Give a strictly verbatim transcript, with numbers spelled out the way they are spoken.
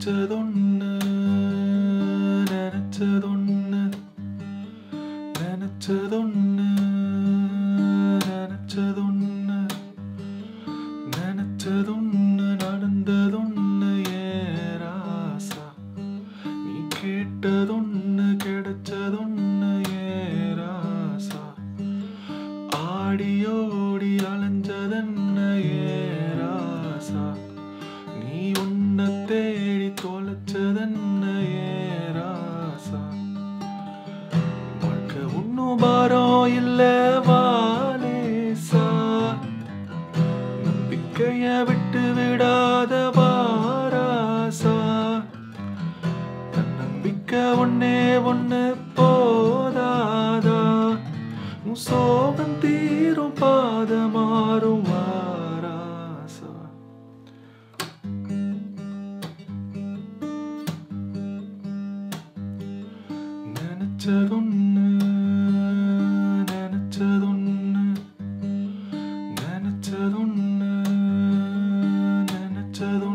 நினைச்சதொன்னு நினைச்சதொன்னு நினைச்சதொன்னு நினைச்சதொன்னு நினைச்சதொன்னு நடந்ததொன்னு ஏராசா நீ கேட்டதொன்னு கிடைச்சதொன்னு ஏராசா ஆடியோடி அலைஞ்சதென்ன ஏராசா நீ உன்னை தேடி தொலைச்சதென்ன ஏராசா வாழ்க்கை ஒன்னும் பாரம் இல்ல வாலேசா நம்பிக்கைய விட்டு விடாத வாராசா தன்னம்பிக்கை ஒன்னே ஒன்னு போதாதா உன் சோகம் தீரும் பாத மாறும் வாராசா நினைச்சதொன்னு நினைச்சதொன்னு நினைச்சதொன்னு நினைச்சதொன்னு